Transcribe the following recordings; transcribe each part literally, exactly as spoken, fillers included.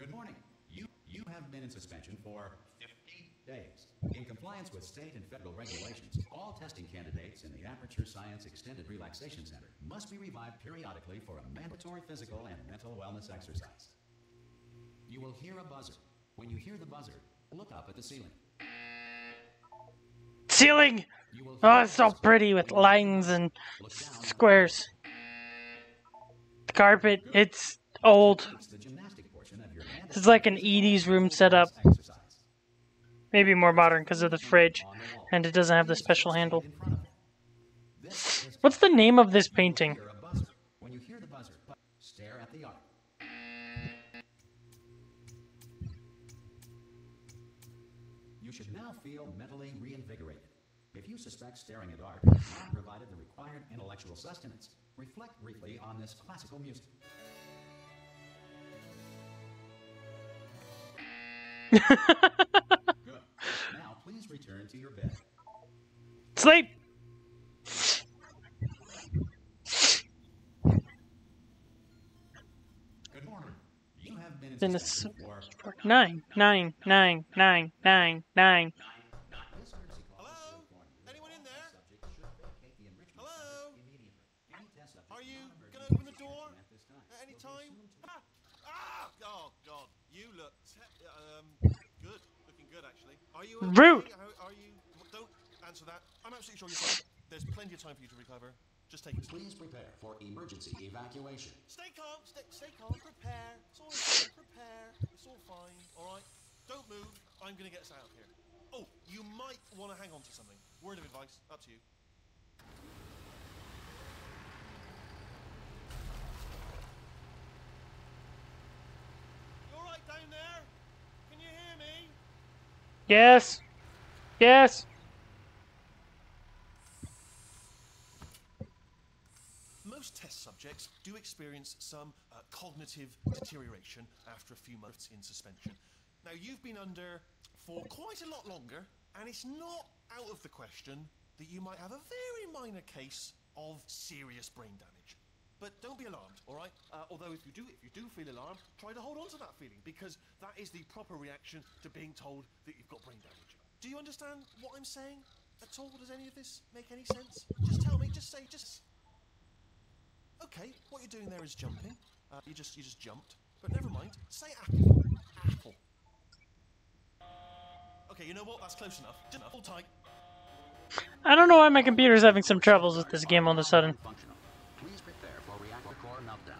Good morning. You, you have been in suspension for fifty days. In compliance with state and federal regulations, all testing candidates in the Aperture Science Extended Relaxation Center must be revived periodically for a mandatory physical and mental wellness exercise. You will hear a buzzer. When you hear the buzzer, look up at the ceiling. Ceiling! Oh, it's so pretty with lines and squares. The carpet, it's old. It's like an Edie's room setup. Maybe more modern because of the fridge, and it doesn't have the special handle. What's the name of this painting? When you hear the buzzer, stare at the art. You should now feel mentally reinvigorated. If you suspect staring at art has not provided the required intellectual sustenance, reflect briefly on this classical music. Good. Now please return to your bed. Sleep! Good morning. You have been In in a suspension for nine, nine, nine, nine, nine, nine. Hello? Anyone in there? Hello? Are you gonna open the door at any time? Ah! Ah! Oh God, you look te- um good, looking good actually. Are you okay? Rude. Are, are you? Don't answer that. I'm absolutely sure you're fine. There's plenty of time for you to recover. Just take it. Please prepare for emergency evacuation. Stay calm. Stay, stay calm. Prepare. It's all fine. Prepare. It's all fine. All right. Don't move. I'm gonna get us out of here. Oh, you might want to hang on to something. Word of advice. Up to you. You all right down there? Can you hear me? Yes. Yes. Most test subjects do experience some uh, cognitive deterioration after a few months in suspension. Now, you've been under for quite a lot longer, and it's not out of the question that you might have a very minor case of serious brain damage. But don't be alarmed, all right? Uh, although if you do, if you do feel alarmed, try to hold on to that feeling, because that is the proper reaction to being told that you've got brain damage. Do you understand what I'm saying at all? Does any of this make any sense? Just tell me. Just say. Just. Okay, what you're doing there is jumping. Uh, you just you just jumped. But never mind. Say apple. Apple. Okay, you know what? That's close enough. Just hold tight. I don't know why my computer's having some troubles with this game all of a sudden. Functional. Please prepare for reactor core meltdown.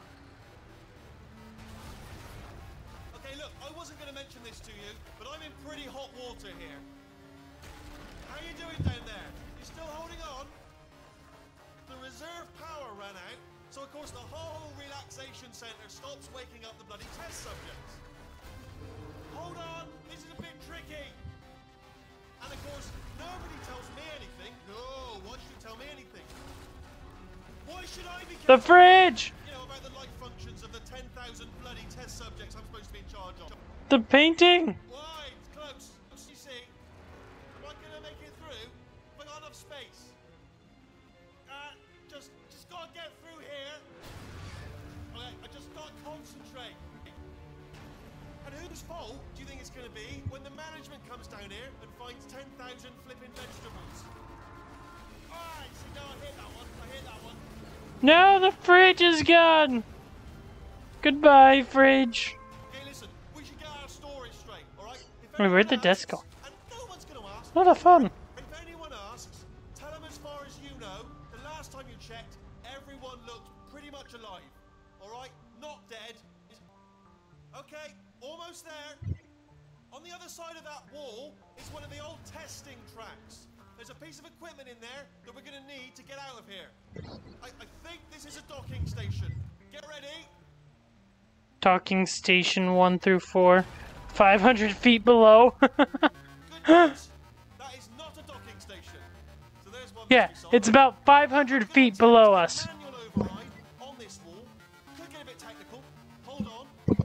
Okay, look, I wasn't going to mention this to you, but I'm in pretty hot water here. How you doing down there? You still holding on? The reserve power ran out, so of course the whole relaxation centre stops waking up the bloody test subjects. Hold on, this is a bit tricky. And of course, nobody tells me anything. No, why should you tell me anything? Why should I be The fridge! You know, about the life functions of the ten thousand bloody test subjects I'm supposed to be in charge of. The painting! Why? It's close. You see, am I gonna make it through? Have I got enough space? Uh, just, just gotta get through here. Okay, I just gotta concentrate. And whose fault do you think it's gonna be when the management comes down here and finds ten thousand flipping vegetables? Alright, see, now I hit that one. I hit that one. No, the fridge is gone! Goodbye, fridge. Okay, listen, we should get our story straight, alright? Wait, where'd the desk go? And no one's gonna ask. What a fun. If anyone asks, tell them as far as you know, the last time you checked, everyone looked pretty much alive. Alright? Not dead. Okay, almost there. On the other side of that wall is one of the old testing tracks. There's a piece of equipment in there that we're gonna need to get out of here. I, I think this is a docking station. Get ready. Docking station one through four. five hundred feet below. Good news. That is not a docking station. So there's one Yeah, mystery it's solved. about five hundred feet below us. Manual override on this wall. Could get a bit technical. Hold on.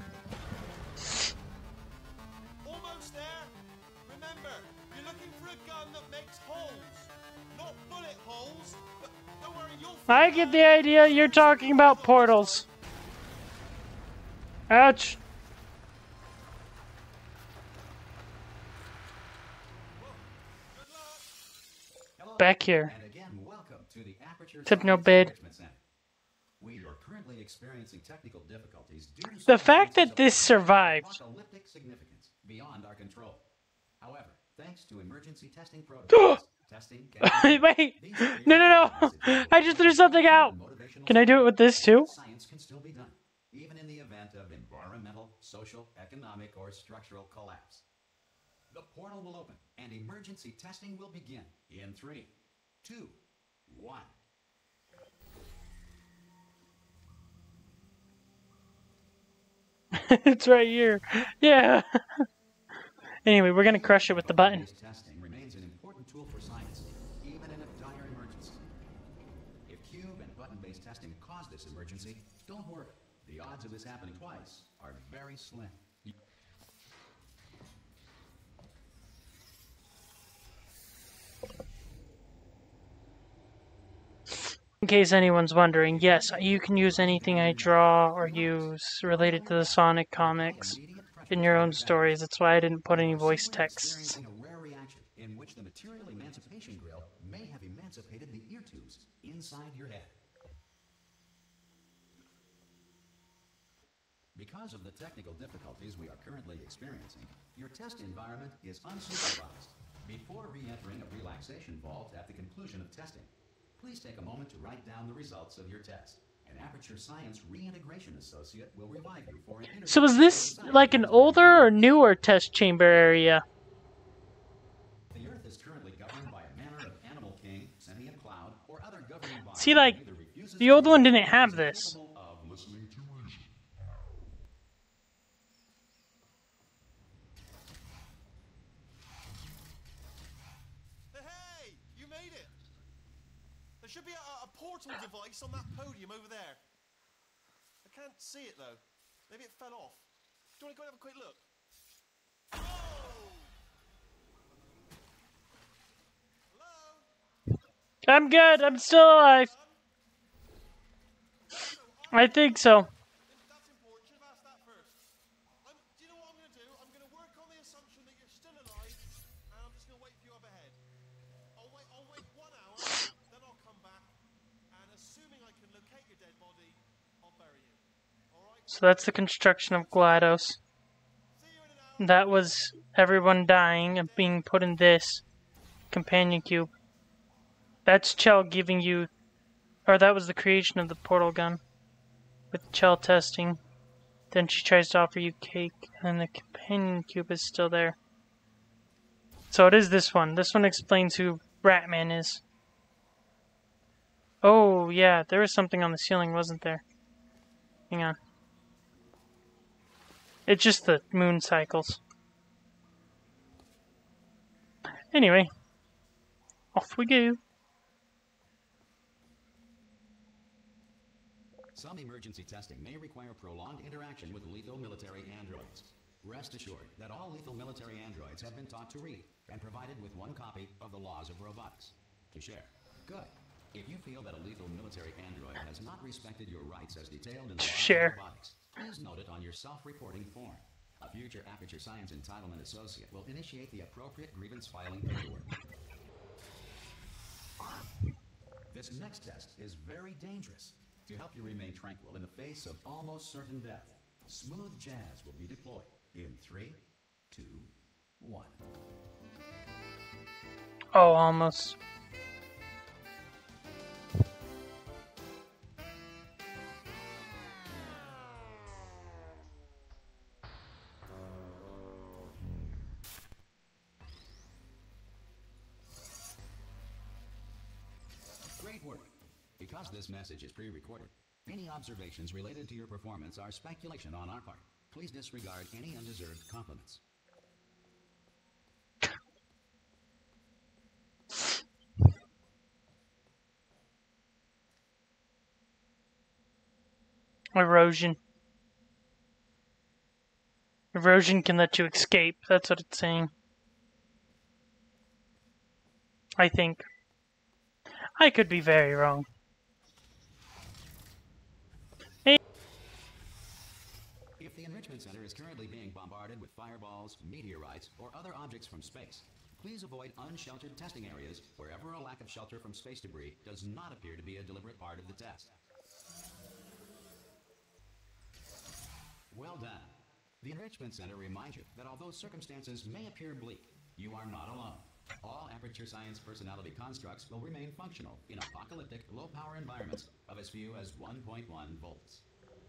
Almost there. Remember, you're looking for a gun that makes holes, not bullet holes. But don't worry, you'll. I get the idea you're talking about portals. Ouch. back here? And again, welcome to the Aperture Except no Science bed. Enrichment Center. We are currently experiencing technical difficulties due to The fact circumstances that this of survived. apocalyptic significance beyond our control. However, thanks to emergency testing protocols, testing can Wait! No, no, no! I just threw something out! Can I do it with this too? Science can still be done, even in the event of environmental, social, economic, or structural collapse. The portal will open, and emergency testing will begin in three, two, one. It's right here. Yeah. Anyway, we're gonna crush it with the button. This testing remains an important tool for science, even in a dire emergency. If cube and button-based testing caused this emergency, don't worry. The odds of this happening twice are very slim. In case anyone's wondering, yes, you can use anything I draw or use related to the Sonic comics in your own stories. That's why I didn't put any voice texts. Experiencing a rare reaction in which the material emancipation grill may have emancipated the ear tubes inside your head. Because of the technical difficulties we are currently experiencing, your test environment is unsupervised. Before re-entering a relaxation vault at the conclusion of testing, please take a moment to write down the results of your test. An Aperture Science Reintegration Associate will revive you for an interview. So is this like an older or newer test chamber area? The Earth is currently governed by a manner of animal king, sentient cloud, or other governing body. See, like, the old one didn't have this. Of listening to reason. Hey, you made it. There should be a, a portal device on that podium over there. I can't see it though. Maybe it fell off. Do you want to go and have a quick look? Oh! Hello? I'm good. I'm still alive. I think so. That's important. Should have asked that first. I'm, do you know what I'm going to do? I'm going to work on the assumption that you're still alive, and I'm just going to wait for you up ahead. I'll wait. I'll wait one hour, then I'll come back, and assuming I can locate your dead body, I'll bury you. All right? So that's the construction of GLaDOS. See you in an hour. That was everyone dying and being put in this companion cube. That's Chell giving you, or that was the creation of the portal gun with Chell testing. Then she tries to offer you cake, and the companion cube is still there. So it is this one. This one explains who Ratman is. Oh, yeah, there was something on the ceiling, wasn't there? Hang on. It's just the moon cycles. Anyway, off we go. Some emergency testing may require prolonged interaction with lethal military androids. Rest assured that all lethal military androids have been taught to read and provided with one copy of the Laws of Robotics to share. Good. If you feel that a lethal military android has not respected your rights as detailed in the Laws Share. of Robotics, please note it on your self-reporting form. A future Aperture Science Entitlement Associate will initiate the appropriate grievance filing paperwork. This next test is very dangerous. To help you remain tranquil in the face of almost certain death, smooth jazz will be deployed in three, two, one. Oh, almost. Great work. Because this message is pre-recorded, any observations related to your performance are speculation on our part. Please disregard any undeserved compliments. Erosion. Erosion can let you escape. That's what it's saying. I think. I could be very wrong. Hey. If the Enrichment Center is currently being bombarded with fireballs, meteorites, or other objects from space, Please avoid unsheltered testing areas wherever a lack of shelter from space debris does not appear to be a deliberate part of the test. Well done. The Enrichment Center reminds you that although circumstances may appear bleak, you are not alone. All Aperture Science personality constructs will remain functional in apocalyptic, low-power environments of as few as one point one volts.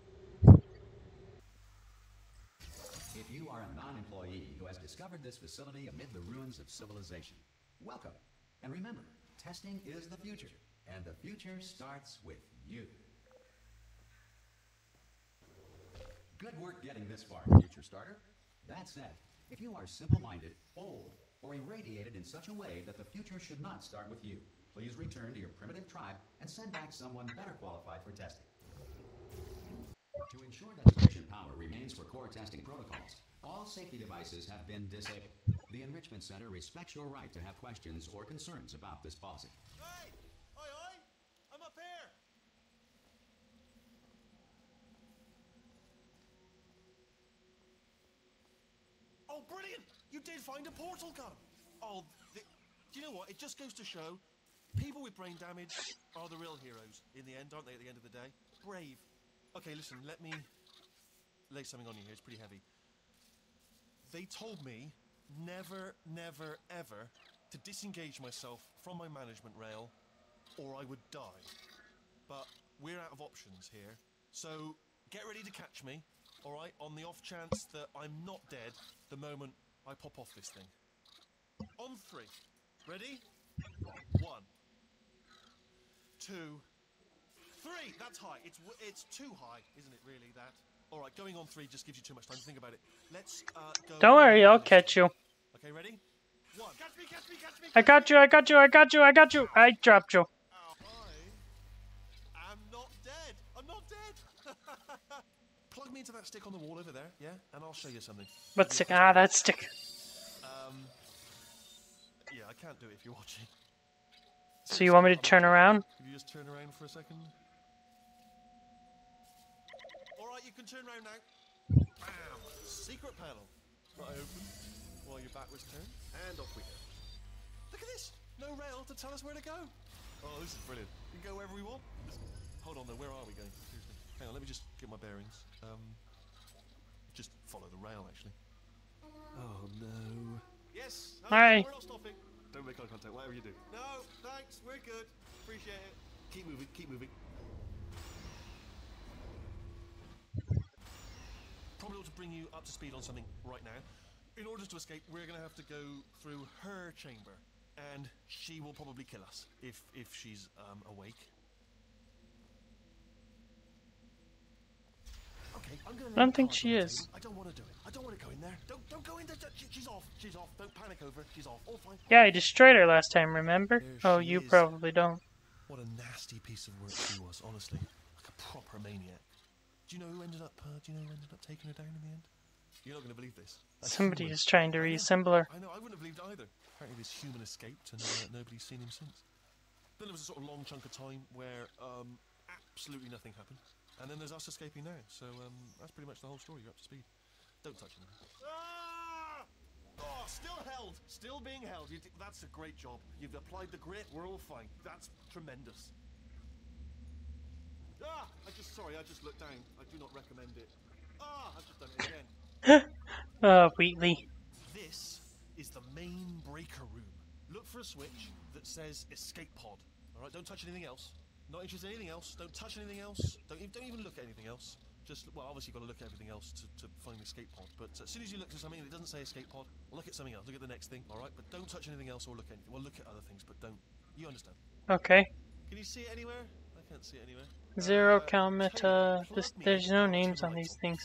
If you are a non-employee who has discovered this facility amid the ruins of civilization, welcome. And remember, testing is the future, and the future starts with you. Good work getting this far, future starter. That said, if you are simple-minded, old, or irradiated in such a way that the future should not start with you, please return to your primitive tribe and send back someone better qualified for testing. To ensure that sufficient power remains for core testing protocols, all safety devices have been disabled. The Enrichment Center respects your right to have questions or concerns about this policy. Hey! Oi, oi! I'm up here! Oh, brilliant! You did find a portal gun! Oh, the, do you know what? It just goes to show, people with brain damage are the real heroes in the end, aren't they, at the end of the day? Brave. Okay, listen, let me lay something on you here. It's pretty heavy. They told me never, never, ever to disengage myself from my management rail or I would die. But we're out of options here. So get ready to catch me, all right, on the off chance that I'm not dead the moment I pop off this thing. On three. Ready? One. Two. Three! That's high. It's it's too high, isn't it, really, that? All right, going on three just gives you too much time to think about it. Let's uh, go... Don't worry, I'll catch you. Okay, ready? One. Catch me, catch me, catch me! I got you, I got you, I got you, I got you! I dropped you. I am not dead! I'm not dead! Plug me into that stick on the wall over there, yeah? And I'll show you something. What stick? Ah, that stick. Um... Yeah, I can't do it if you're watching. So you want me to turn around? Can you just turn around for a second? Alright, you can turn around now. Bam! Secret panel. Right open. While your back was turned. And off we go. Look at this! No rail to tell us where to go. Oh, this is brilliant. We can go wherever we want. Just, hold on though, where are we going? Seriously. Hang on, let me just get my bearings. Um, just follow the rail, actually. Oh no. Yes! No, Hi. we're not stopping. Don't make eye contact, whatever you do. No, thanks, we're good. Appreciate it. Keep moving, keep moving. Probably ought to bring you up to speed on something right now. In order to escape, we're going to have to go through her chamber. And she will probably kill us, if if she's um, awake. Okay, I'm gonna I don't think she is. I don't want to do it. I don't want to go in there. Don't don't go in there. She, she's off. She's off. Don't panic over. She's off. All fine. Yeah, I destroyed her last time, remember? There Oh, she you is. probably don't. What a nasty piece of work she was, honestly. Like a proper maniac. Do you know who ended up? Uh, do you know who ended up taking her down in the end? You're not going to believe this. A Somebody human. is trying to I know, reassemble her. I know. I wouldn't have believed either. Apparently, this human escaped, and uh, nobody's seen him since. Then there was a sort of long chunk of time where um, absolutely nothing happened. And then there's us escaping now, so um, that's pretty much the whole story. You're up to speed. Don't touch anything. Ah! Oh, still held. Still being held. You d that's a great job. You've applied the grit. We're all fine. That's tremendous. Ah! I just, sorry, I just looked down. I do not recommend it. Ah! I've just done it again. Oh, Wheatley. This is the main breaker room. Look for a switch that says escape pod. Alright, don't touch anything else. Not interested in anything else. Don't touch anything else. Don't, don't even look at anything else. Just, well, obviously you've got to look at everything else to, to find the escape pod. But as soon as you look at something and it doesn't say escape pod, look at something else. Look at the next thing, alright? But don't touch anything else or look at anything. Well, look at other things, but don't. You understand? Okay. Can you see it anywhere? I can't see it anywhere. Zero Uh, Calmet, Taylor, uh, plug this, me there's no into names on lights. these things.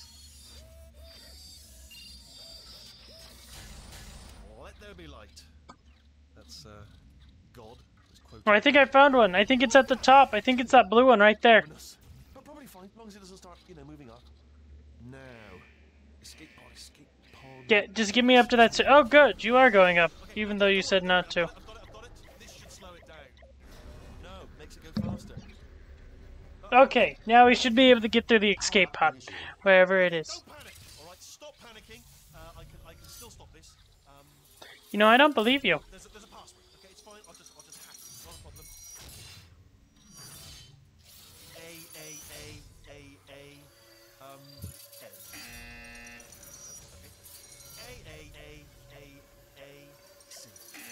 Let there be light. That's, uh, God. Oh, I think I found one. I think it's at the top. I think it's that blue one right there. But probably fine, as long as it doesn't start, you know, moving up. Now, escape pod, escape pod. Yeah, just get me up to that. S oh, good. You are going up, even though you said not to. I've got it, I've got it. This should slow it down. No, makes it go faster. Okay, now we should be able to get through the escape pod, wherever it is. Don't panic. All right, stop panicking. Uh, I can, I can still stop this. Um, You know, I don't believe you. There's a, there's a password. Okay, it's fine. I'll just I'll just hack it. Not a problem. A A A A A um N. Okay. A A A A A C.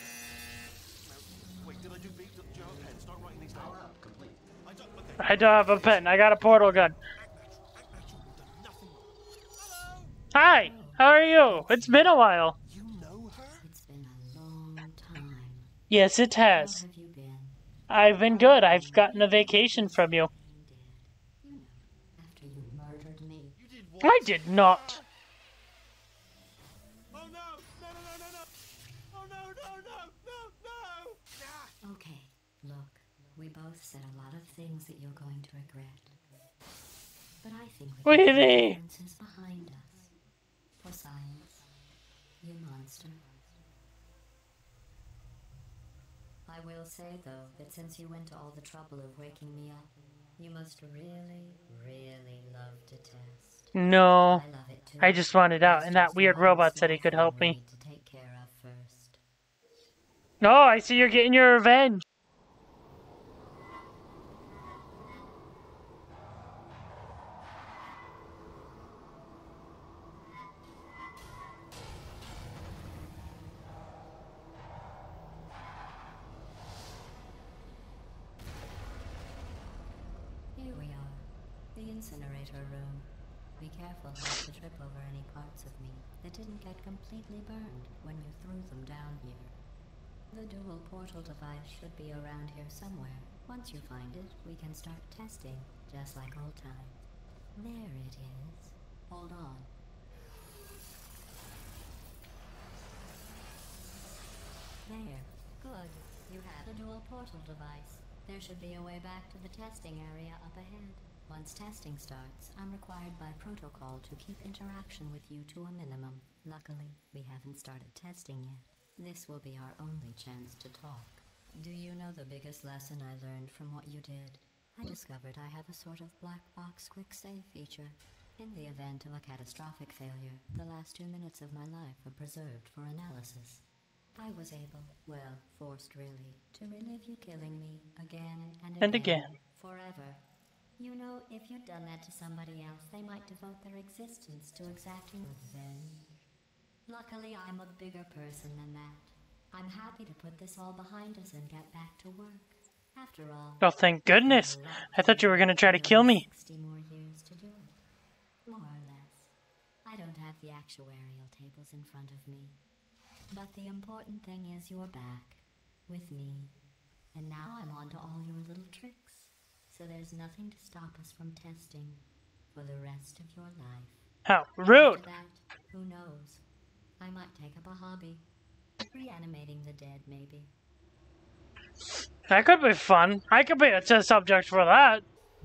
Now, wait, did I do B? Do you have a pen? Start writing these down. Power up complete. I don't. Okay. I don't have a pen. I got a portal gun. Act natural. Act natural. You've done nothing wrong. Hello. Hi, how are you? It's been a while. You know her? It's been a long time. Yes, it How has. have you been? I've been good. I've gotten a vacation from you. You did. You know, after you murdered me. You did what? I did not. Oh no! No no no no no! Oh no no no no no! Ah. Okay, look, we both said a lot of things that you're going to regret. But I think we can put the Weavy. differences behind us. For science, you monster. I will say, though, that since you went to all the trouble of waking me up, you must really, really love to test. No. I love it too. I just wanted out, It's and that just weird one robot said he small could thing help we me. need to take care of first. No, I see you're getting your revenge. Here we are, the incinerator room. Be careful not to trip over any parts of me that didn't get completely burned when you threw them down here. The dual portal device should be around here somewhere. Once you find it, we can start testing, just like old times. There it is. Hold on. There. Good. You have a dual portal device. There should be a way back to the testing area up ahead. Once testing starts, I'm required by protocol to keep interaction with you to a minimum. Luckily, we haven't started testing yet. This will be our only chance to talk. Do you know the biggest lesson I learned from what you did? I discovered I have a sort of black box quick save feature. In the event of a catastrophic failure, the last two minutes of my life are preserved for analysis. I was able, well, forced really, to relive you killing me again and again. And again. Forever. You know, if you'd done that to somebody else, they might devote their existence to exacting revenge. Luckily, I'm a bigger person than that. I'm happy to put this all behind us and get back to work. After all... Oh, thank goodness. I thought you were going to try to kill me. sixty more years to do it. More or less. I don't have the actuarial tables in front of me. But the important thing is you're back. With me. And now I'm on to all your little tricks. So there's nothing to stop us from testing for the rest of your life. How rude. After that, who knows? I might take up a hobby. Reanimating the dead, maybe. That could be fun. I could be a test subject for that.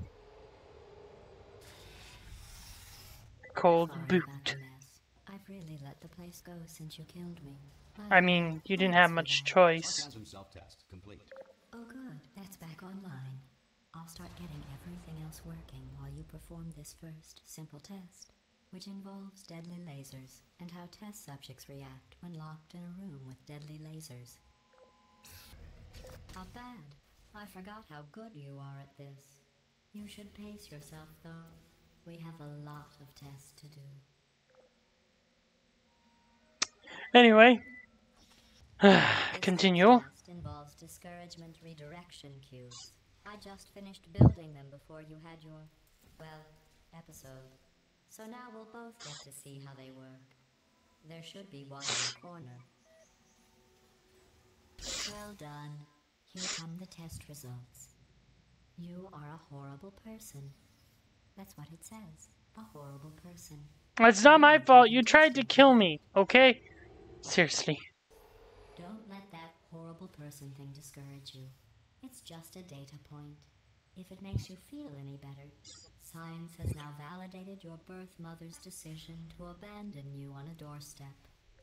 Cold Sorry about boot. the mess. I've really let the place go since you killed me. I mean, you didn't have much choice. Orgasm self-test complete. Oh good, that's back online. I'll start getting everything else working while you perform this first simple test, which involves deadly lasers and how test subjects react when locked in a room with deadly lasers. Not bad. I forgot how good you are at this. You should pace yourself, though. We have a lot of tests to do. Anyway. This Continue. next test involves discouragement redirection cues. I just finished building them before you had your, well, episode. So now we'll both get to see how they work. There should be one in the corner. Well done. Here come the test results. You are a horrible person. That's what it says. A horrible person. It's not my fault. You tried to kill me, okay? Seriously. Don't let that horrible person thing discourage you. It's just a data point. If it makes you feel any better, science has now validated your birth mother's decision to abandon you on a doorstep.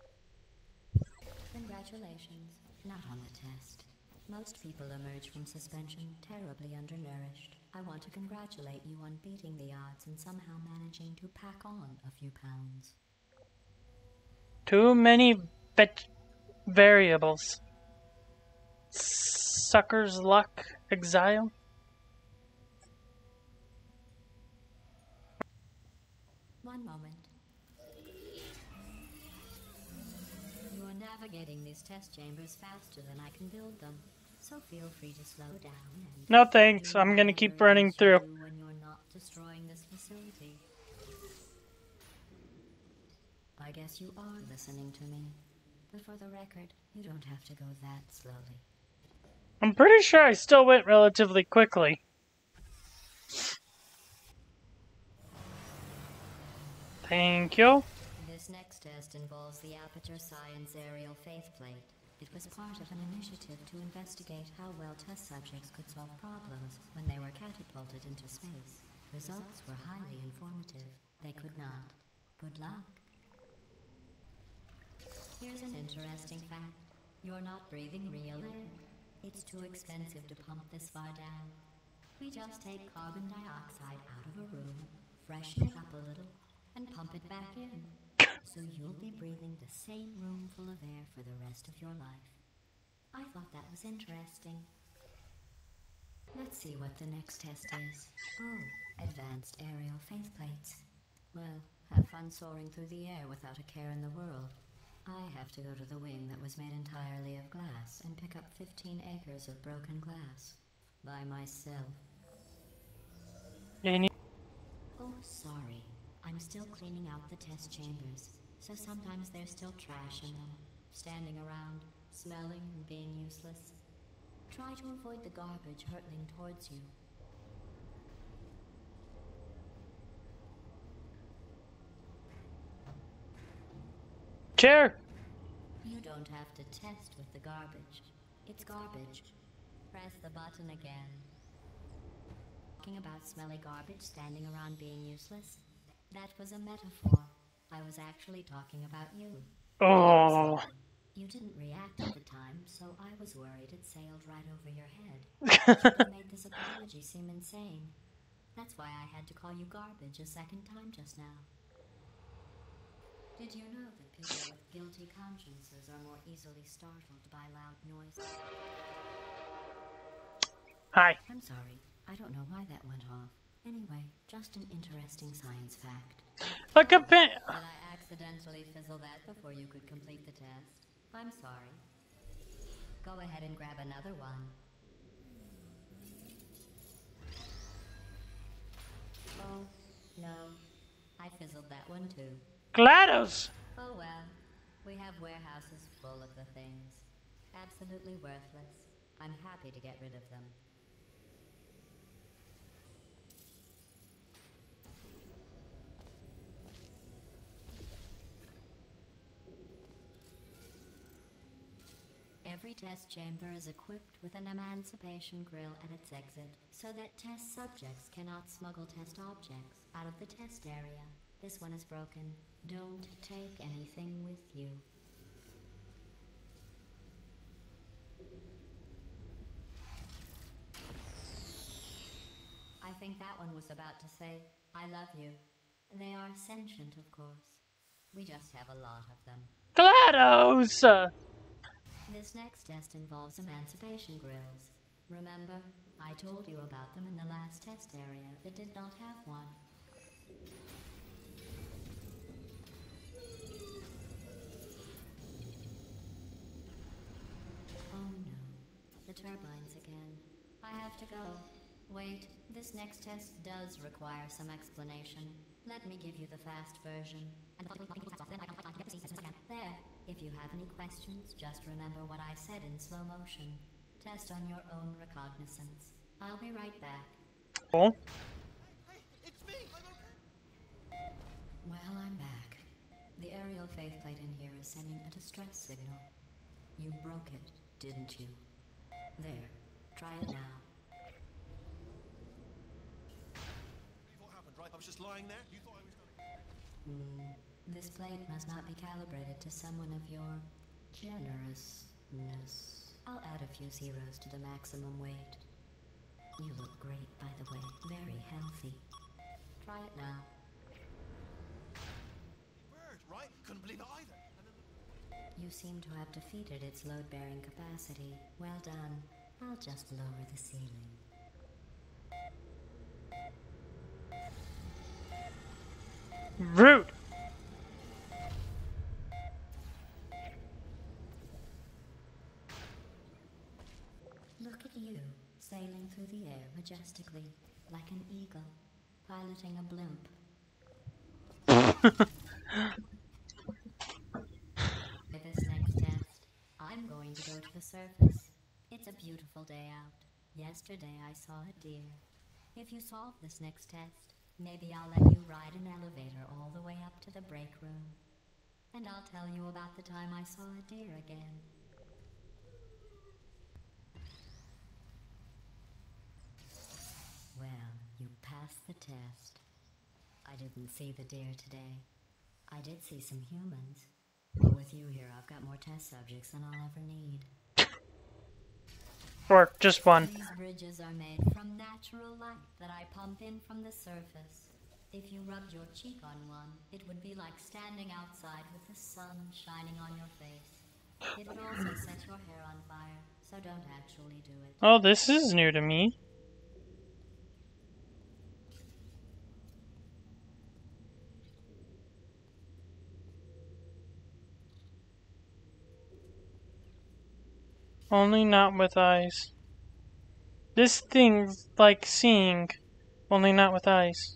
Congratulations. Not on the test. Most people emerge from suspension terribly undernourished. I want to congratulate you on beating the odds and somehow managing to pack on a few pounds. Too many bet... variables. Sucker's luck, exile. One moment. You are navigating these test chambers faster than I can build them, so feel free to slow down and No thanks, do I'm gonna keep whatever it running is you through. do when you're not destroying this facility. I guess you are listening to me. But for the record, you don't have to go that slowly. I'm pretty sure I still went relatively quickly. Thank you. This next test involves the Aperture Science Aerial Faithplate. It was part of an initiative to investigate how well test subjects could solve problems when they were catapulted into space. Results were highly informative. They could not. Good luck. Here's an interesting fact. You're not breathing real air. It's too expensive to pump this far down. We just take carbon dioxide out of a room, freshen it up a little, and pump it back in. So you'll be breathing the same room full of air for the rest of your life. I thought that was interesting. Let's see what the next test is. Oh, advanced aerial faithplates. Well, have fun soaring through the air without a care in the world. I have to go to the wing that was made entirely of glass and pick up fifteen acres of broken glass. By myself. You need Oh, sorry. I'm still cleaning out the test chambers, so sometimes there's still trash in them, standing around, smelling and being useless. Try to avoid the garbage hurtling towards you. chair. You don't have to test with the garbage. It's garbage. Press the button again. Talking about smelly garbage standing around being useless? That was a metaphor. I was actually talking about you. Oh. You didn't react at the time, so I was worried it sailed right over your head. You made this apology seem insane. That's why I had to call you garbage a second time just now. Did you know that people with guilty consciences are more easily startled by loud noises? Hi. I'm sorry. I don't know why that went off. Anyway, just an interesting science fact. Look a bit. Did I accidentally fizzle that before you could complete the test? I'm sorry. Go ahead and grab another one. Oh, no. I fizzled that one too. GLaDOS. Oh well. We have warehouses full of the things. Absolutely worthless. I'm happy to get rid of them. Every test chamber is equipped with an emancipation grill at its exit, so that test subjects cannot smuggle test objects out of the test area. This one is broken. Don't take anything with you. I think that one was about to say, I love you. They are sentient, of course. We just have a lot of them. GLaDOS. Uh, This next test involves emancipation grills. Remember, I told you about them in the last test area that did not have one. Oh no, the turbines again. I have to go. Wait, this next test does require some explanation. Let me give you the fast version. There. If you have any questions, just remember what I said in slow motion. Test on your own recognizance. I'll be right back. oh. Hey, it's me! I'm okay. Well, I'm back. The aerial faithplate in here is sending a distress signal. You broke it, didn't you? There. Try it now. What happened, right? I was just lying there. You thought I was gonna... Hmm. This plate must not be calibrated to someone of your generousness. I'll add a few zeros to the maximum weight. You look great, by the way. Very healthy. Try it now. Bird, right? Couldn't believe it either. And then the... You seem to have defeated its load-bearing capacity. Well done. I'll just lower the ceiling. Rude. Look at you, sailing through the air majestically, like an eagle, piloting a blimp. For this next test, I'm going to go to the surface. It's a beautiful day out. Yesterday I saw a deer. If you solve this next test, maybe I'll let you ride an elevator all the way up to the break room. And I'll tell you about the time I saw a deer again. Well, you passed the test. I didn't see the deer today. I did see some humans. But with you here, I've got more test subjects than I'll ever need. Or just one. These bridges are made from natural light that I pump in from the surface. If you rubbed your cheek on one, it would be like standing outside with the sun shining on your face. It would also set your hair on fire, so don't actually do it. Oh, this is new to me. Only not with eyes. This thing's like seeing, only not with eyes.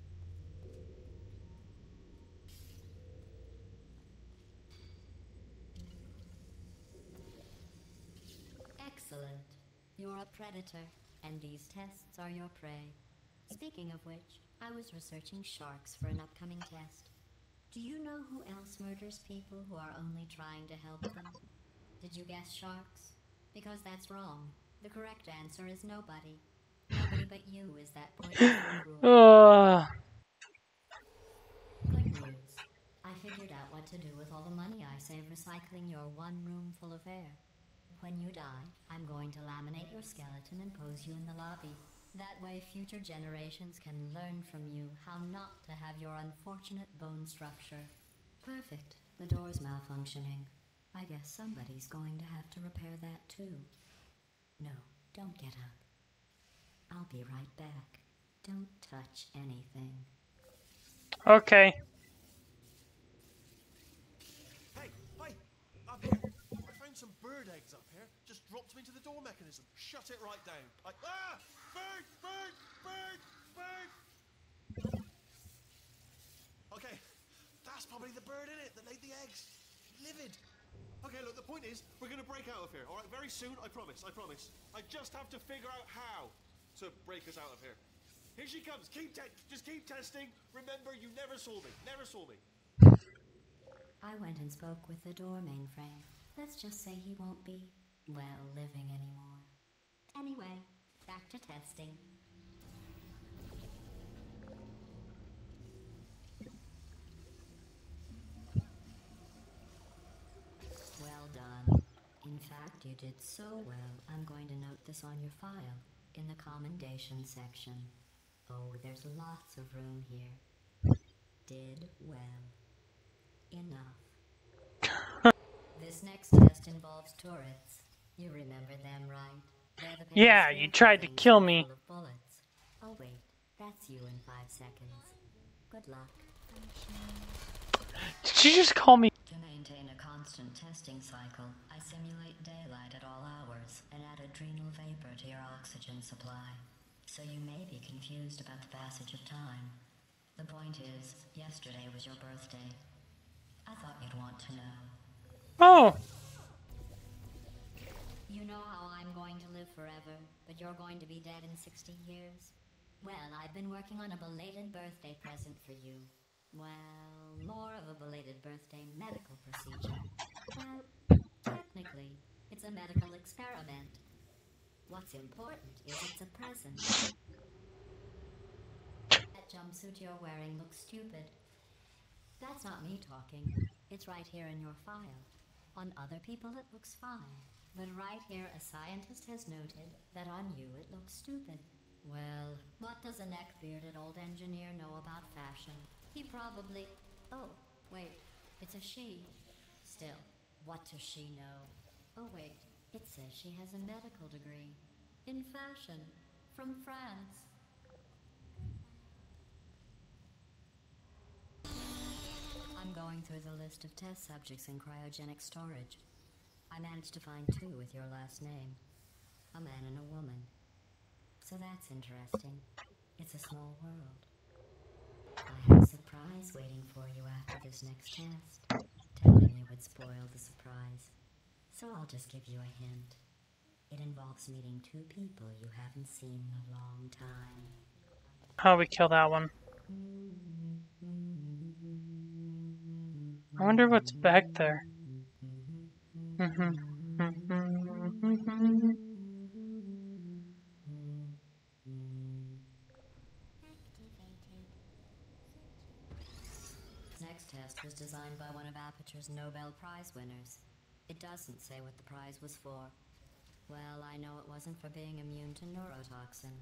Excellent. You're a predator, and these tests are your prey. Speaking of which, I was researching sharks for an upcoming test. Do you know who else murders people who are only trying to help them? Did you guess sharks? Because that's wrong. The correct answer is nobody. Nobody but you is that poisonous and cruel. Ugh. Good news. I figured out what to do with all the money I save recycling your one room full of air. When you die, I'm going to laminate your skeleton and pose you in the lobby. That way future generations can learn from you how not to have your unfortunate bone structure. Perfect. The door's malfunctioning. I guess somebody's going to have to repair that too. No, don't get up. I'll be right back. Don't touch anything. Okay. Hey, hey, up here. I found some bird eggs up here. Just dropped them into the door mechanism. Shut it right down. I, ah! Bird! Bird! Bird! Bird! Okay, that's probably the bird in it that laid the eggs. Livid. Okay, look, the point is, we're going to break out of here, all right? Very soon, I promise, I promise. I just have to figure out how to break us out of here. Here she comes. Keep te- just keep testing. Remember, you never saw me. Never saw me. I went and spoke with the door mainframe. Let's just say he won't be, well, living anymore. Anyway, back to testing. Well done. In fact, you did so well, I'm going to note this on your file, in the commendation section. Oh, there's lots of room here. Did well. Enough. This next test involves turrets. You remember them, right? They're the big Yeah, you spherical tried to things kill full me. of bullets. Oh wait, that's you in five seconds. Good luck. Did you just call me? To maintain a constant testing cycle, I simulate daylight at all hours and add adrenal vapor to your oxygen supply. So you may be confused about the passage of time. The point is, yesterday was your birthday. I thought you'd want to know. Oh. You know how I'm going to live forever, but you're going to be dead in sixty years? Well, I've been working on a belated birthday present for you. Well, more of a belated birthday medical procedure. Well, technically, it's a medical experiment. What's important is it's a present. That jumpsuit you're wearing looks stupid. That's not me talking. It's right here in your file. On other people it looks fine. But right here a scientist has noted that on you it looks stupid. Well, what does a neck-bearded old engineer know about fashion? He probably... Oh, wait, it's a she. Still, What does she know? Oh wait, it says she has a medical degree. In fashion. From France. I'm going through the list of test subjects in cryogenic storage. I managed to find two with your last name. A man and a woman. So that's interesting. It's a small world. I have a surprise waiting for you after this next test. Telling you would spoil the surprise. So I'll just give you a hint. It involves meeting two people you haven't seen in a long time. How we kill that one? I wonder what's back there. Mm-hmm. Mm-hmm. Next test was designed by one of Aperture's Nobel Prize winners. It doesn't say what the prize was for. Well, I know it wasn't for being immune to neurotoxin.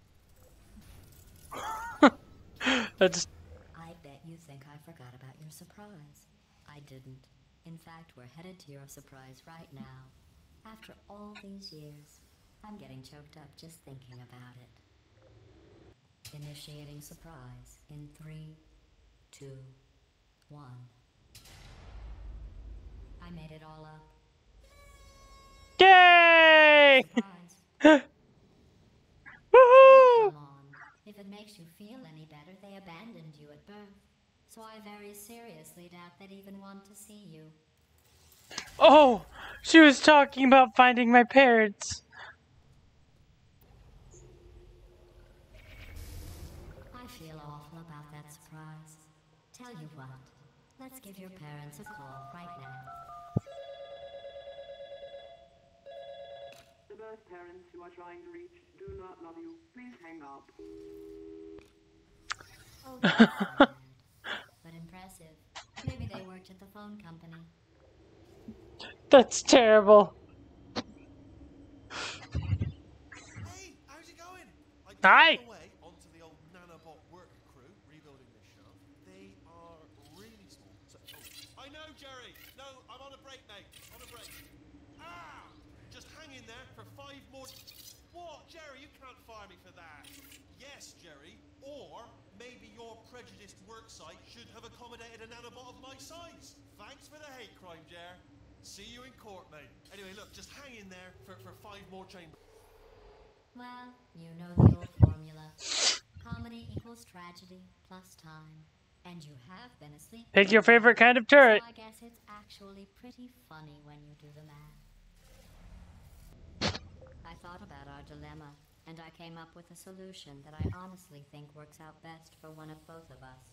That's... I bet you think I forgot about your surprise. I didn't. In fact, we're headed to your surprise right now. After all these years, I'm getting choked up just thinking about it. Initiating surprise in three, two, one. I made it all up. Yay! Surprise. Woohoo! Come on. If it makes you feel any better, they abandoned you at birth. So I very seriously doubt they'd even want to see you. Oh, she was talking about finding my parents. I feel awful about that surprise. Tell you what, let's give your parents a call right now. The birth parents you are trying to reach do not love you. Please hang up. Oh, that's sad, but impressive. Maybe they worked at the phone company. That's terrible. Hey, how's it going? I Hi. got away onto the old nanobot work crew rebuilding this shaft. They are really small. So, oh, I know, Jerry. No, I'm on a break, mate. On a break. Ah! Just hang in there for five more. What, Jerry? You can't fire me for that. Yes, Jerry. Or maybe your prejudiced work site should have accommodated a nanobot of my size. Thanks for the hate crime, Jer. See you in court, mate. Anyway, look, just hang in there for, for five more chambers. Well, you know the old formula. Comedy equals tragedy plus time. And you have been asleep. Pick your favorite kind of turret. So I guess it's actually pretty funny when you do the math. I thought about our dilemma, and I came up with a solution that I honestly think works out best for one of both of us.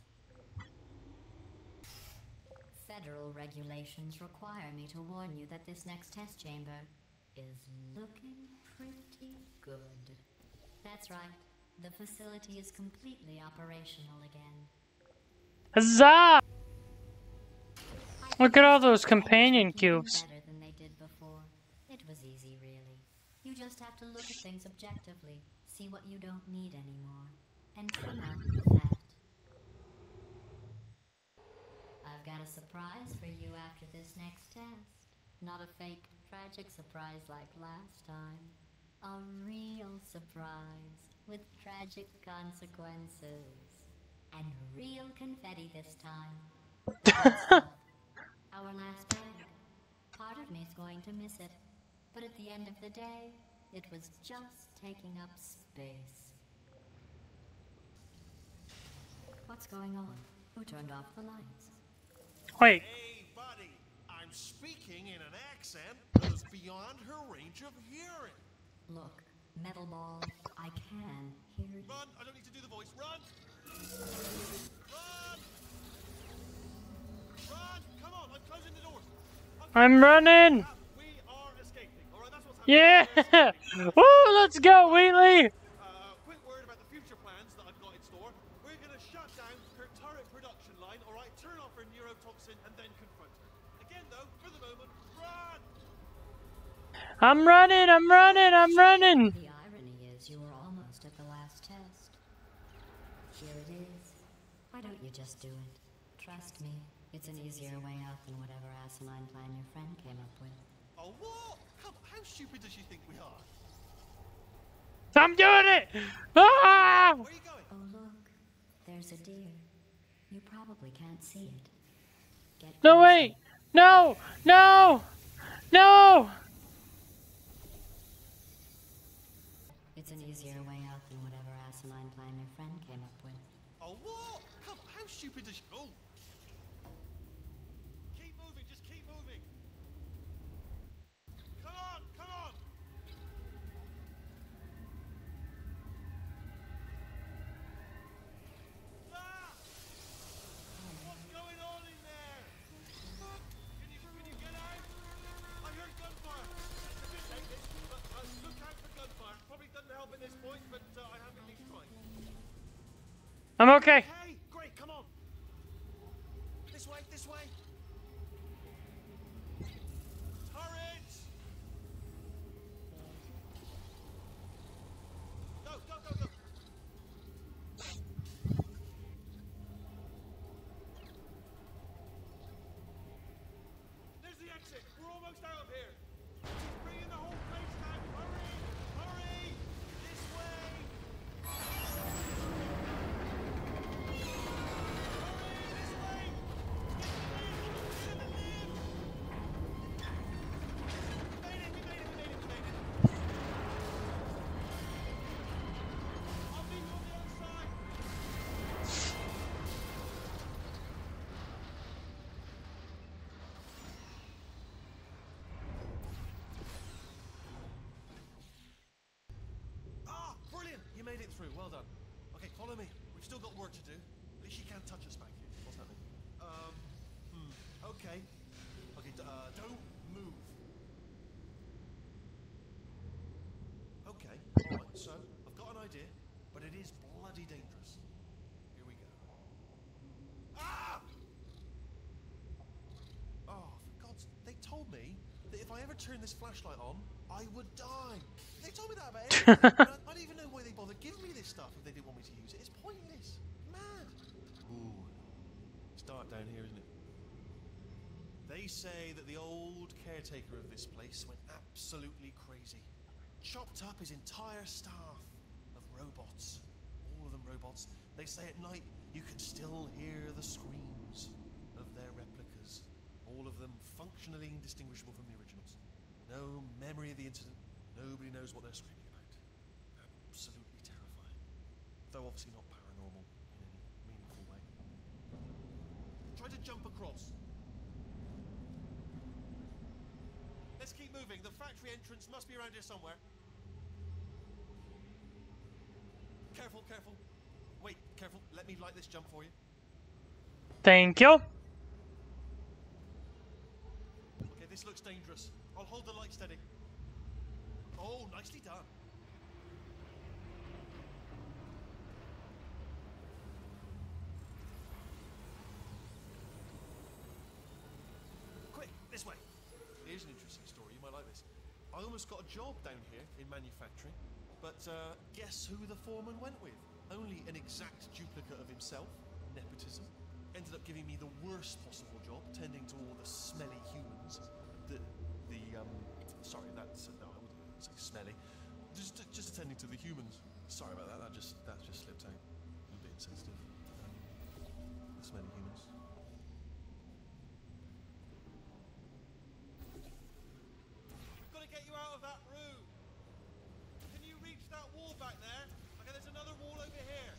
Federal regulations require me to warn you that this next test chamber is looking pretty good. That's right. The facility is completely operational again. Huzzah! Look at all those companion cubes. Better than they did before. It was easy, really. You just have to look at things objectively, see what you don't need anymore, and trim out the fat. I've got a surprise for you after this next test. Not a fake, tragic surprise like last time. A real surprise with tragic consequences. And real confetti this time. Our last bag. Part of me's going to miss it. But at the end of the day, it was just taking up space. What's going on? Who turned off the lights? Wait. Hey, buddy. I'm speaking in an accent that is beyond her range of hearing. Look, Metal Ball, I can hear you. Run! I don't need to do the voice. Run! Run! Run! Come on, I'm closing the doors. I'm, I'm running. Ah, we are escaping. All right, that's what's happening. Yeah. Woo, let's go, Wheatley. Uh, quick word about the future plans that I've got in store. We're going to shut down her turret production line, all right? Turn off her neurotoxin and then confront her. Again, though, for the moment, run! I'm running, I'm running, I'm running. The irony is you were almost at the last test. Here it is. Why don't you just do it? Trust me, It's an easier way out than whatever asinine plan your friend came up with. Oh, what? Come on, how stupid does she think we are? I'm doing it! Ah! Where are you going? Oh look, there's a deer. You probably can't see it. Get No, closer. wait! No! No! No! It's an easier way out than whatever asinine plan your friend came up with. Oh, what? Come on, how stupid does she... Oh! Keep moving, just keep moving. Come on, come on! Ah! What's going on in there? Can you, can you get out? I heard gunfire. It's a bit late, this, but uh, look out for gunfire. Probably doesn't help at this point, but uh, I have at least tried. I'm okay. Hey, great, come on. This way, this way. Turret! Go, go, go, go. There's the exit. We're almost out of here. He's bringing the whole place down. Hurry, hurry. This way. Ah, brilliant! You made it through. Well done. Okay, follow me. We've still got work to do. At least she can't touch us back here. What's happening? Um, hmm. Okay. Okay, d- uh, don't move. Okay, alright, so I've got an idea, but it is bloody dangerous. Here we go. Ah! Oh, for God's... They told me that if I ever turn this flashlight on, I would die. They told me that about everything. I, I don't even know why they bothered giving me this stuff if they didn't want me to use it. It's pointless. Mad. Ooh. It's dark down here, isn't it? They say that the old caretaker of this place went absolutely crazy. Chopped up his entire staff of robots. All of them robots. They say at night you can still hear the screams of their replicas. All of them functionally indistinguishable from the originals. No memory of the incident. Nobody knows what they're screaming about. Absolutely terrifying. Though obviously not paranormal in any meaningful way. Try to jump across. Let's keep moving. The factory entrance must be around here somewhere. Careful, careful. Wait, careful. Let me light this jump for you. Thank you. Okay, this looks dangerous. I'll hold the light steady. Oh, nicely done. Quick, this way. Here's an interesting story. You might like this. I almost got a job down here in manufacturing, but uh, guess who the foreman went with? Only an exact duplicate of himself. Nepotism. Ended up giving me the worst possible job, tending to all the smelly humans. The, the um, sorry, that's uh, no, I wouldn't say smelly. Just, just attending to the humans. Sorry about that. That just, that just slipped out. A bit insensitive. Um, the smelly humans. Got to get you out of that room. Can you reach that wall back there? Okay, there's another wall over here.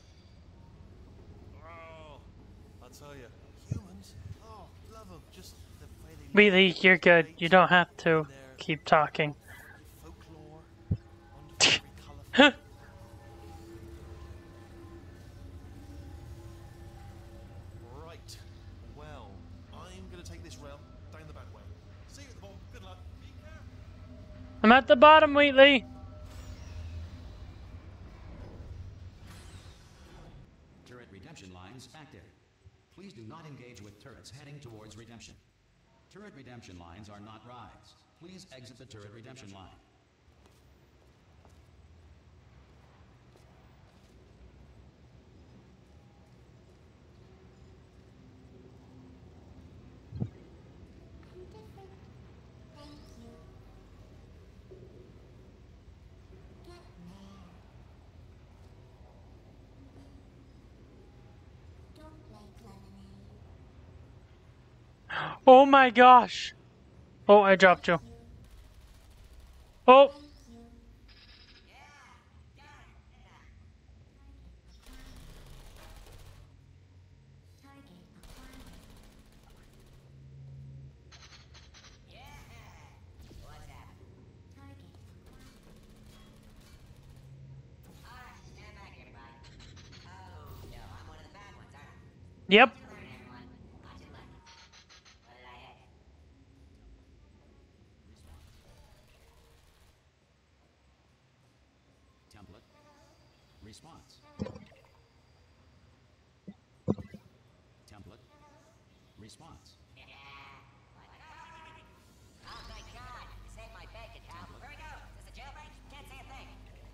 Oh, I'll tell you, humans. Oh, love them. Just the way they. Wheatley, you're good. You don't have to keep talking. Folklore, wonderful, very colourful. Right. Well, I'm gonna take this rail down the back way. See you at the bottom. Good luck. Be careful. I'm at the bottom, Wheatley. Turret redemption lines active. Please do not engage with turrets heading towards redemption. Turret redemption lines are not rides. Please exit the turret redemption line. Oh my gosh! Oh, I dropped you. Oh! Yep. Template. Response. Template. Response. Oh, thank God! You saved my bacon, pal. Where we go? Is this a jailbreak? Can't say a thing.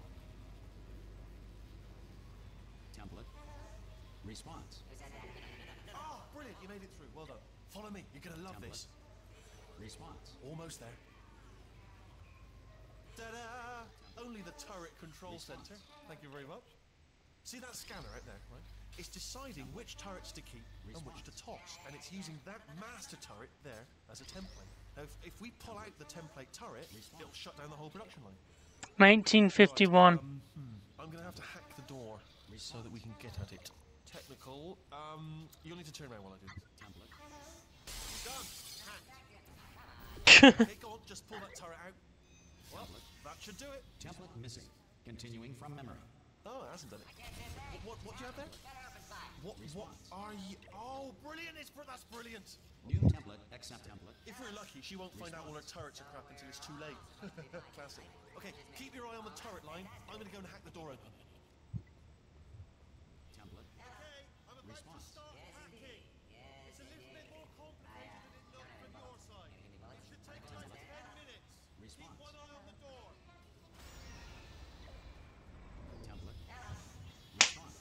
Template. Response. Oh, brilliant! You made it through. Well done. Follow me. You're gonna love Template. this. Response. Almost there. Ta-da! Only the turret control Response. center. Thank you very much. See that scanner out there, right? It's deciding which turrets to keep and which to toss, and it's using that master turret there as a template. Now, if, if we pull out the template turret, it'll shut down the whole production line. nineteen fifty-one. Um, hmm, I'm gonna have to hack the door so that we can get at it. Technical. Um, you'll need to turn around while I do. Template. Done. Hacked. Okay, go on. Just pull that turret out. Well, that should do it. Template missing. Continuing from memory. Oh, it hasn't done it. What, what, what do you have there? What, what are you? Oh, brilliant! It's br that's brilliant. New template. Accept template. If we're lucky, she won't find out all her turrets are crap until it's too late. Classic. Okay, keep your eye on the turret line. I'm gonna go and hack the door open. Template. Okay, I'm about Response. to start hacking. It's a little bit more complicated than it looks from your side. It should take about ten minutes. Response. Keep one eye on the door. Template. Response.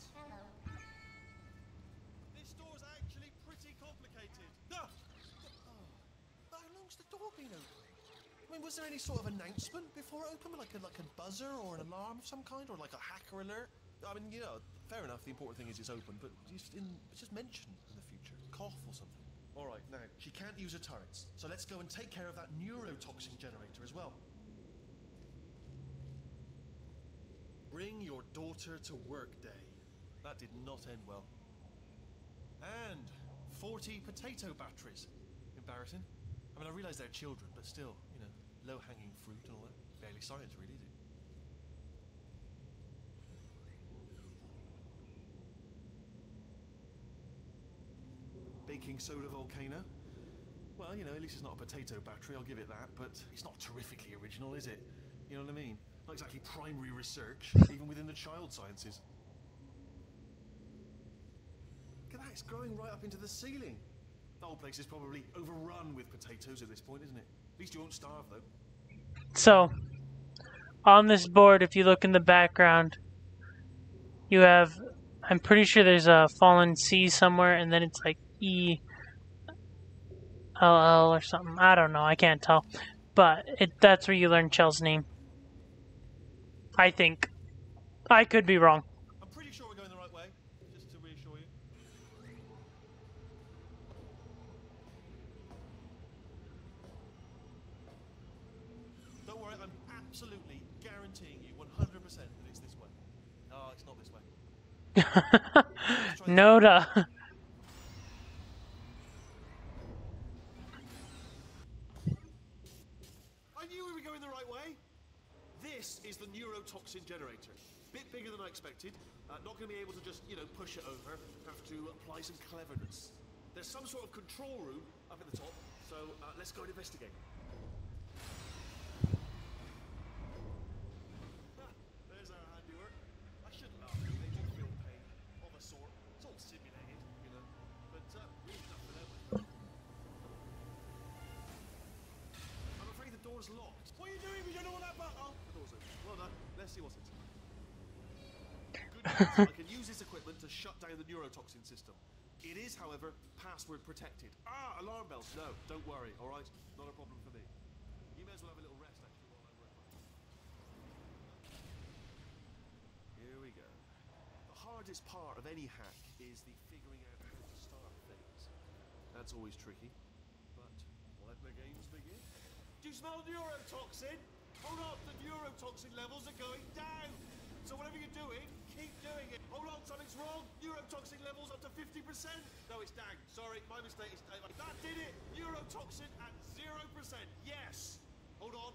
This door's actually pretty complicated. No! Oh. How long's the door been open? I mean, was there any sort of announcement before it opened? Like a, like a buzzer or an alarm of some kind? Or like a hacker alert? I mean, you know, fair enough, the important thing is it's open, but just, in, just mention in the future. Cough or something. Alright, now, she can't use her turrets, so let's go and take care of that neurotoxin generator as well. Bring your daughter to work day. That did not end well. And forty potato batteries. Embarrassing. I mean, I realise they're children, but still, you know, low-hanging fruit and all that. Barely science, really, is it? Baking soda volcano. Well, you know, at least it's not a potato battery, I'll give it that, but it's not terrifically original, is it? You know what I mean? Not exactly primary research, even within the child sciences. Look at that, it's growing right up into the ceiling. The whole place is probably overrun with potatoes at this point, isn't it? At least you won't starve, though. So, on this board, if you look in the background, you have, I'm pretty sure there's a fallen C somewhere, and then it's like E L L or something. I don't know, I can't tell. But it that's where you learn Chell's name. I think. I could be wrong. I'm pretty sure we're going the right way, just to reassure you. Don't worry, I'm absolutely guaranteeing you one hundred percent that it's this way. Oh, it's not this way. Noda. I knew we were going the right way. This is the neurotoxin generator. Bit bigger than I expected. Uh, not going to be able to just, you know, push it over. Have to apply some cleverness. There's some sort of control room up at the top, so uh, let's go and investigate. Ah, there's our handiwork. I shouldn't laugh. They do feel pain of a sort. It's all simulated, you know. But uh, we've enough for them. I'm afraid the door's locked. What are you doing? We don't know what that button. Oh, the door's open. Well done. Let's see what's inside. Good news. I can use this equipment to shut down the neurotoxin system. It is, however, password protected. Ah, alarm bells. No, don't worry. All right, not a problem for me. You may as well have a little rest actually while I work on it. Here we go. The hardest part of any hack is the figuring out how to start things. That's always tricky. But the games begin. Do you smell neurotoxin? Hold on, the neurotoxin levels are going down. So whatever you're doing, keep doing it. Hold on, something's wrong. Neurotoxin levels up to fifty percent. No, it's down. Sorry, my mistake. It's down. That did it. Neurotoxin at zero percent. Yes. Hold on.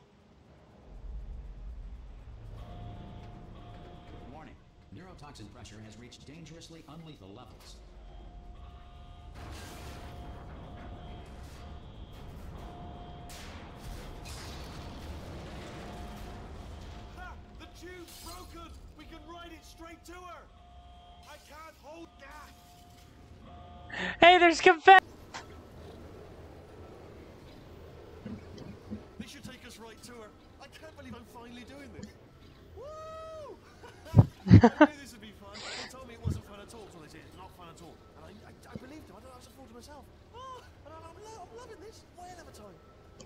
Warning. Neurotoxin pressure has reached dangerously unlethal levels. Ha! The tube's broken. We can ride it straight to her. I can't hold that. Hey, there's confetti. This should take us right to her. I can't believe I'm finally doing this. Woo! I knew this would be fun. They told me it wasn't fun at all, so they said it's not fun at all. And I, I, I believed them. I don't know, I was a fool to myself. Oh, and I'm, I'm, lo I'm loving this. Way ahead of a time.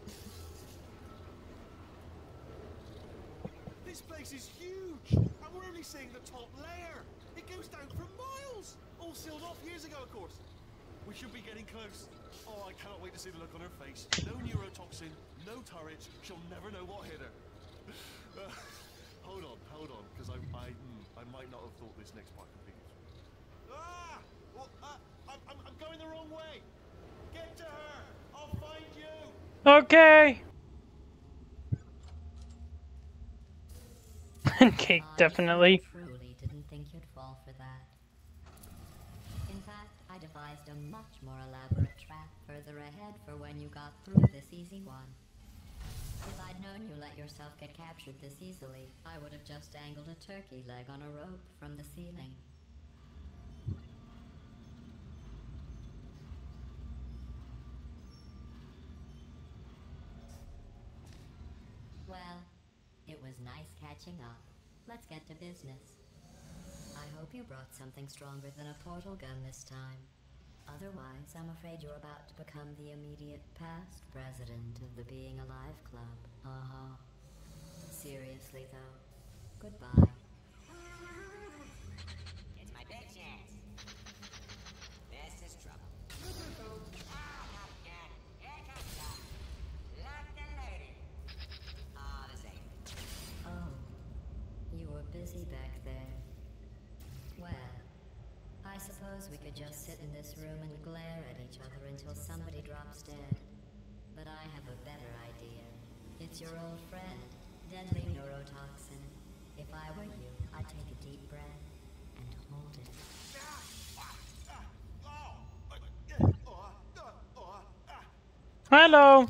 This place is huge, and we're only seeing the top layer. It goes down for miles. All sealed off years ago, of course. We should be getting close. Oh, I cannot wait to see the look on her face. No neurotoxin, no turret. She'll never know what hit her. Uh, hold on, hold on, because I, I, mm, I might not have thought this next part completely. Ah! Well, uh, I'm, I'm, I'm going the wrong way. Get to her. I'll find you. Okay. Cake, definitely. Truly didn't think you'd fall for that. In fact, I devised a much more elaborate trap further ahead for when you got through this easy one. If I'd known you let yourself get captured this easily, I would have just angled a turkey leg on a rope from the ceiling. Well, it was nice catching up. Let's get to business. I hope you brought something stronger than a portal gun this time. Otherwise, I'm afraid you're about to become the immediate past president of the Being Alive Club. Uh-huh. Seriously, though. Goodbye. It's my big chance. This is trouble. Ah, not again. Here comes Doc. Lock and loaded. Ah, the same. Oh, you were busy back there. Well, I suppose we could just sit in this room and glare at each other until somebody drops dead. But I have a better idea. It's your old friend, deadly neurotoxin. If I were you, I'd take a deep breath and hold it. Hello.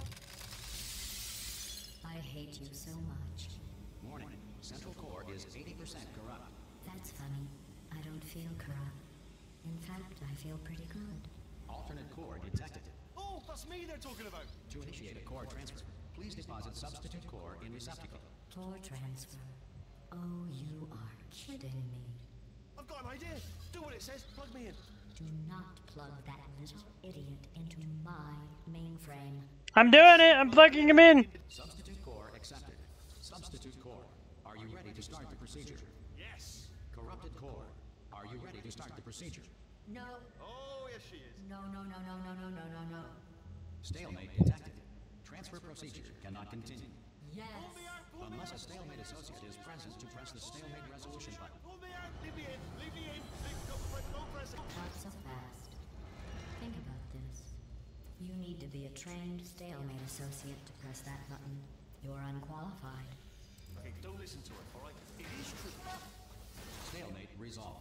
I hate you so much. Warning. Central core is eighty percent corrupt. That's funny. I don't feel corrupt. In fact, I feel pretty good. Alternate core detected. Oh, that's me they're talking about. To initiate a core transfer, please deposit substitute core in receptacle. Core transfer. Oh, you are kidding me. I've got an idea. Do what it says. Plug me in. Do not plug that little idiot into my mainframe. I'm doing it. I'm plugging him in. Substitute core accepted. Substitute core, are you ready to start the procedure? Yes. Corrupted core, are you ready to start the procedure? No. Oh, yes, she is. No, no, no, no, no, no, no, no, no. Stalemate detected. Transfer procedure cannot continue. Yes. Pull me out. Pull me Unless a out. stalemate associate is present to press the stalemate resolution button. Pull me out. Leave me in. Leave me in. Leave, don't, don't press it. Not so fast. Think about this. You need to be a trained stalemate associate to press that button. You're unqualified. Okay, don't listen to her, all right? It is true. Stalemate resolved.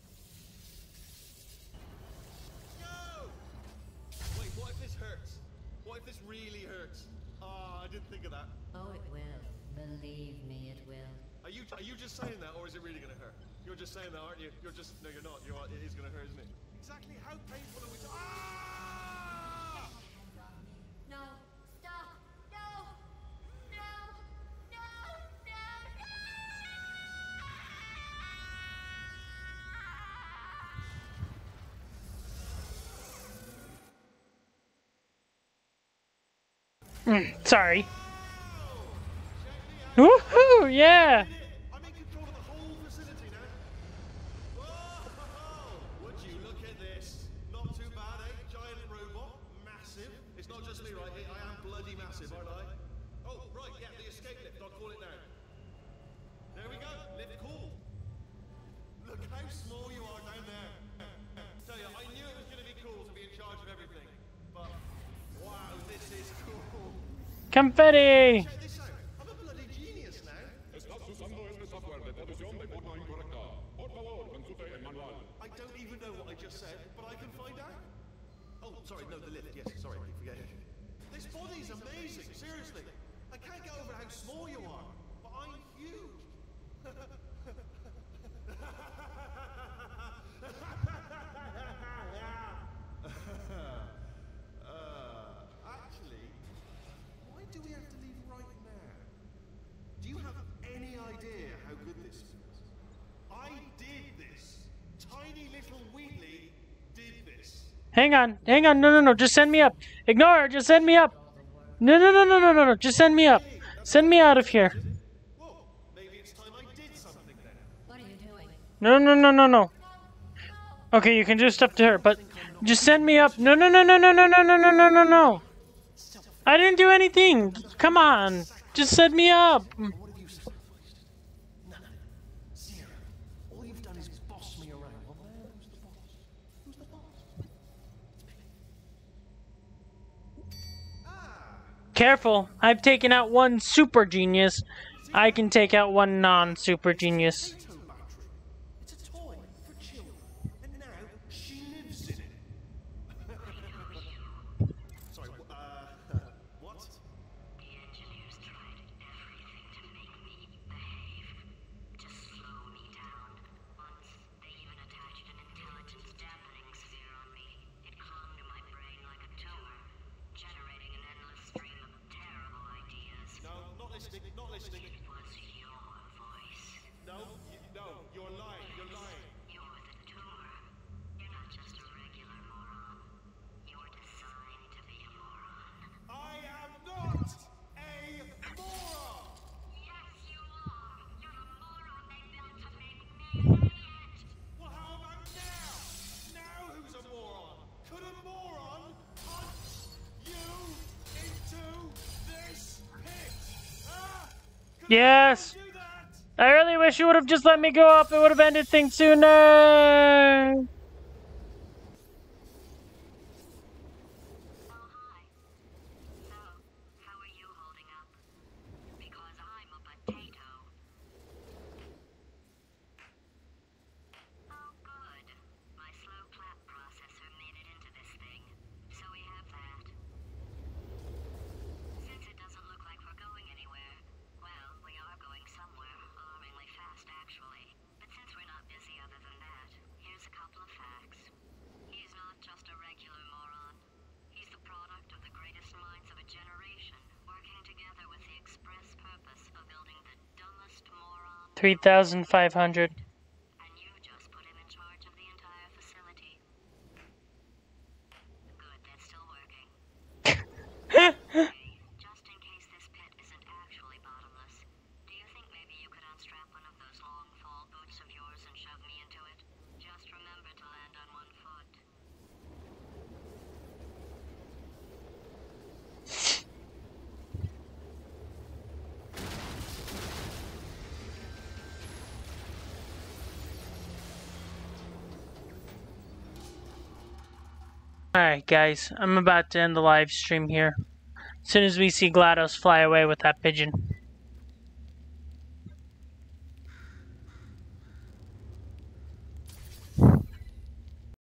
No! Wait, what if this hurts? What if this really hurts? Ah, I didn't think of that. Oh, it will. Believe me, it will. Are you are you just saying that, or is it really gonna hurt? You're just saying that, aren't you? You're just no, you're not. You're it is gonna hurt, isn't it? Exactly how painful are we? To ah! No! Stop! No! No! No! No! Mm, sorry. Woohoo! Yeah. I'm in control of the whole facility now. Whoa! Would you look at this? Not too bad, eh? Giant robot, massive. It's not just me, right? I am bloody massive, aren't I? Oh, right, yeah, the escape lift. I'll call it now. There we go. Lift cool. Look how small you are down there. Tell you, I knew it was going to be cool to be in charge of everything. But, wow, this is cool. Confetti! Check this out. I'm a bloody genius now. Estás usando este software de traducción de forma incorrecta. Por favor, consulte el manual. I don't even know what I just said, but I can find out. Oh, sorry, no, the lift. Yes, sorry, I keep forgetting. This body's amazing, seriously. I can't get over how small you are, but I'm huge. uh, actually, why do we have to leave right now? Do you have any idea how good this feels? I did this. Tiny little Wheatley did this. Hang on, hang on, no, no, no, just send me up. Ignore her, just send me up. No, no, no, no, no, no, no, just send me up. Send me out of here. Whoa, maybe it's time I did something then. What are you doing? No, no, no, no, no. Okay, you can do stuff to her, but just send me up. No, no, no, no, no, no, no, no, no, no, no, no. I didn't do anything. Come on, just send me up. What have you sacrificed? None. Zero. All you've done is boss me around. Well, who's the boss? Who's the boss? It's me. Ah! Careful, I've taken out one super genius. I can take out one non-super genius. Potato battery. It's a toy for children. And now she lives in it. Sorry, wh- uh, what? The engineers tried everything to make me behave, to slow me down. Once, they even attached an intelligence dampening sphere on me. It clung to my brain like a tumor, generating an endless stream of terrible ideas. No, not listening, not listening. It was your voice. No, you, no, you're lying, you're lying. You're the tumor. You're not just a regular moron. You're designed to be a moron. I am not a moron! Yes, you are. You're a moron they built to make me an idiot. Well, how about now? Now who's a moron? Could a moron punch you into this pit? Ah! Could a Yes. moron do that? I really wish you would have just let me go up. It would have ended things sooner. Oh, hi. So, how are you holding up? Because I'm a potato. Oh, good. My slow clap processor made it into this thing. So we have that. Since it doesn't look like we're going anywhere, well, we are going somewhere, alarmingly fast actually. But since we're not busy other than that, here's a couple of facts. He's not just a regular moron. He's the product of the greatest minds of a generation, working together with the express purpose of building the dumbest moron. three thousand five hundred. And you just put him in charge of the entire facility. Good, that's still working. Okay, just in case this pit isn't actually bottomless, do you think maybe you could unstrap one of those long fall boots of yours and shove me into it? Just remember to land on one foot. Alright, guys. I'm about to end the live stream here. As soon as we see GLaDOS fly away with that pigeon.